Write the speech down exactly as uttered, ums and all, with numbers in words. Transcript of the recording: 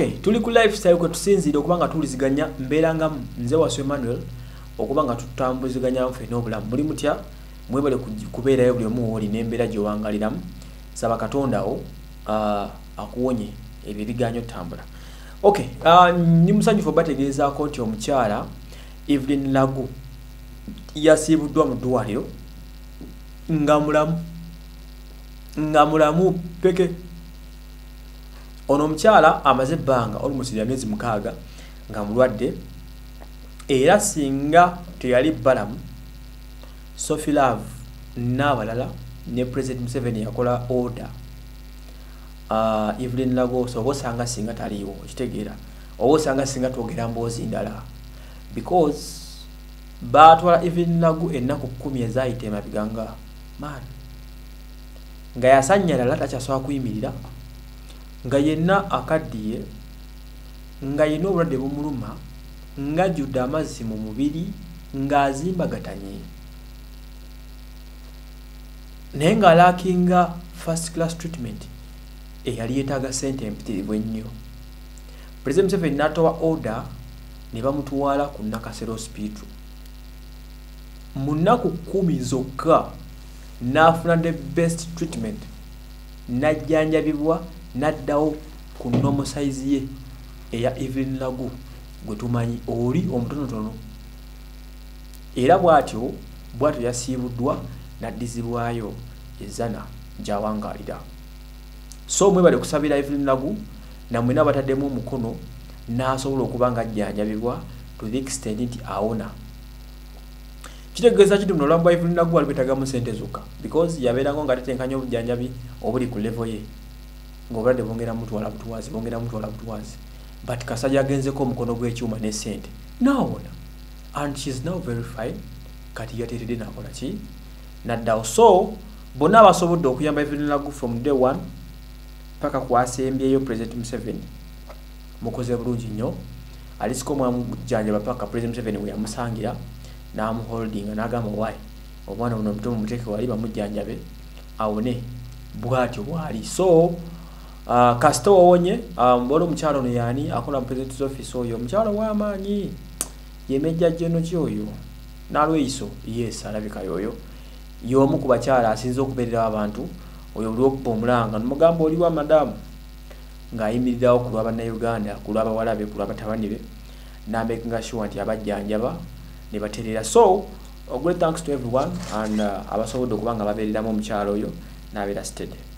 Okay, tuli ku lifestyle kwe tusinzire okubanga tuliziganya mbeeranga nze Wasu Emmanuel okubanga tutambuziganya mfe n'obulamu buli mutya mwebale kubeerayo buli omu oli n'embeera gy'owangaliramu saba katondawo uh, akuwonye ebyo ebiganyo tambula. Okay, uh, ni musanyufu bategeezaako nti omukyala Evelyn Lagu yasiibuddwa mu ddwaliro nga mulamu nga mulamu peke. Ono omukyala amaze ebbanga almost ya myezi mukaaga nga mulwadde era singa teyali balamu Sophie Love n'abalala ne President Museveni yakola order uh, Evelyn Lagu so osanga singa taliiwo kitegeera osanga singa twogera mboozi ndala because baatwala Evelyn Lagu ennaku kkumi ezayita emabiganga man nga yasanyala takyasobola kuyimirira nga yenna akaddiye nga yenna obulwadde bumuluma nga jjudde amazzi mu mubiri ng'azimbagatanye naye ng'alaakinga first class treatment eyali yeetaaga ssente empitirivu ennyo. President Museveni n'atowa order ne bamutwala ku Nakasero hospital mu nnaku kkumi zokka n'afuna the best treatment n'ajjanjabibwa naddawo ku normal size ye eya Evelyn Lagu gwe tumanyi oli omutonotono era bw'atyo bw'atyo yasiibuddwa n'addizibwayo ezana gy'awangalira. So mwebale kusabira Evelyn Lagu namwe n'abataddemu omukono n'asobola okuba nga ajjanjabibwa to the extent nti awona. Kitegeeza kiti muno obulamu bwa Evelyn Lagu wali bwetagamu ssente zokka because yabeeranga nga tetenkanya obujjanjabi obuli ku level ye ng'obulwadde bwongera mutwala butuwazi bwongera mutwala butuwazi but Kasajja agenzeko omukono gw'ekyuma ne ssente n'awona and she is now very fine kati yateeredde n'akola ki n'addawo. So bonna abasobodde okuyamba Evelyn Lagu from day one paka kwasembyeyo President Museveni mukoze bulungi nnyo alisiko mwamujjanjaba paka President Museveni we yamusangira n'amuholdinga n'agamba wayi omwana buno omuto mumuteeke wali bamujjanjabe awone bw'atyo bw'ali. So Uh, kasito wawonye mbona um, omukyala ono yaani akola mu president's office oyo omukyala w'amaanyi yemejja jeno kyoyo n'alweyiso yes alabika yoyo y'omu ku bakyala asinze okubeerera abantu oyo buli okuba omulanga nomugamba oli wa madamu ng'ayimirirawo ku lwa bannayuganda ku lw'abawala be ku lwa batabani be n'amakinga sure nti abajjanjaba ne batereera. So a great thanks to everyone and uh, abasobodde okuba nga babeereramu omukyala oyo n'abeera steady.